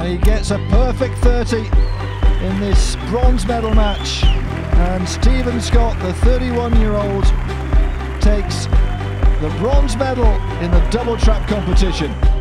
He gets a perfect 30 in this bronze medal match, and Stephen Scott, the 31-year-old, takes the bronze medal in the double trap competition.